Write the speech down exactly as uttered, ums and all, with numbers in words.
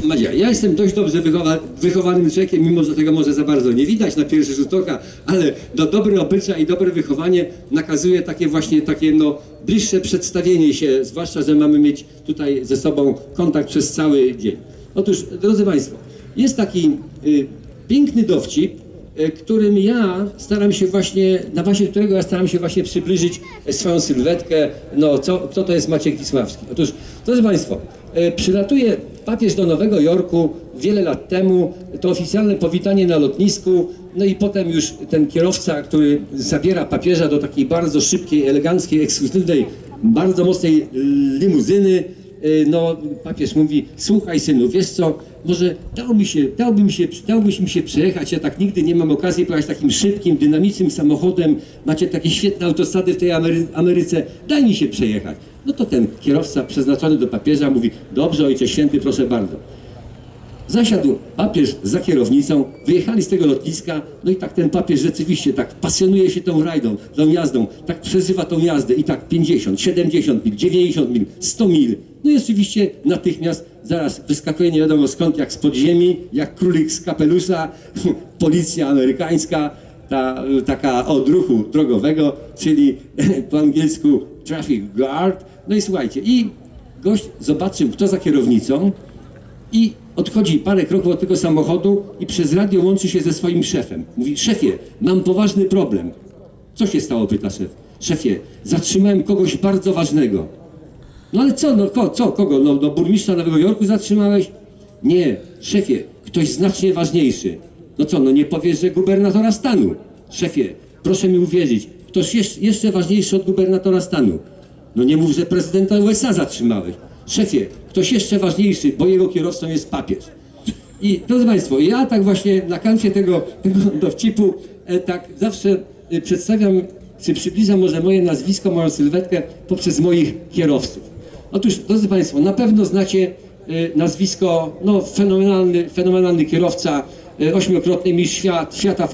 Madzia, ja jestem dość dobrze wychowa wychowanym człowiekiem, mimo że tego może za bardzo nie widać na pierwszy rzut oka, ale do dobre obyczaj i dobre wychowanie nakazuje takie właśnie takie no bliższe przedstawienie się, zwłaszcza, że mamy mieć tutaj ze sobą kontakt przez cały dzień. Otóż, drodzy Państwo, jest taki y, piękny dowcip, y, którym ja staram się właśnie, na bazie którego ja staram się właśnie przybliżyć swoją sylwetkę, no co, kto to jest Maciek Wisławski. Otóż, drodzy Państwo, y, przylatuje papież do Nowego Jorku wiele lat temu, to oficjalne powitanie na lotnisku, no i potem już ten kierowca, który zabiera papieża do takiej bardzo szybkiej, eleganckiej, ekskluzywnej, bardzo mocnej limuzyny, no papież mówi: słuchaj synu, wiesz co, może dałby się, dałby mi się, dałbyś mi się przejechać, ja tak nigdy nie mam okazji pojechać takim szybkim, dynamicznym samochodem, macie takie świetne autostrady w tej Amery Ameryce, daj mi się przejechać. No to ten kierowca przeznaczony do papieża mówi: dobrze, ojcze święty, proszę bardzo. Zasiadł papież za kierownicą, wyjechali z tego lotniska, no i tak ten papież rzeczywiście tak pasjonuje się tą rajdą, tą jazdą, tak przeżywa tą jazdę i tak pięćdziesiąt, siedemdziesiąt mil, dziewięćdziesiąt mil, sto mil. No i oczywiście natychmiast zaraz wyskakuje nie wiadomo skąd, jak z podziemi, jak królik z kapelusza, policja amerykańska, ta taka od ruchu drogowego, czyli po angielsku traffic guard. No i słuchajcie, i gość zobaczył, kto za kierownicą, i odchodzi parę kroków od tego samochodu i przez radio łączy się ze swoim szefem. Mówi: szefie, mam poważny problem. Co się stało? Pyta szef. Szefie, zatrzymałem kogoś bardzo ważnego. No ale co, no ko, co, kogo? No, no burmistrza Nowego Jorku zatrzymałeś? Nie, szefie, ktoś znacznie ważniejszy. No co, no nie powiesz, że gubernatora stanu? Szefie, proszę mi uwierzyć, ktoś jeszcze, jeszcze ważniejszy od gubernatora stanu. No nie mów, że prezydenta U S A zatrzymałeś. Szefie, ktoś jeszcze ważniejszy, bo jego kierowcą jest papież. I drodzy Państwo, ja tak właśnie na kanwie tego, tego dowcipu e, tak zawsze e, przedstawiam, czy przybliżam może moje nazwisko, moją sylwetkę poprzez moich kierowców. Otóż, drodzy Państwo, na pewno znacie e, nazwisko, no fenomenalny, fenomenalny kierowca, e, ośmiokrotny mistrz świat, świata